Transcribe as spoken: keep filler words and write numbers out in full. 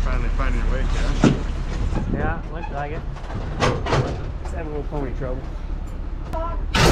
Finally finding your way, Cash. Yeah, looks like it. Just having a little pony trouble.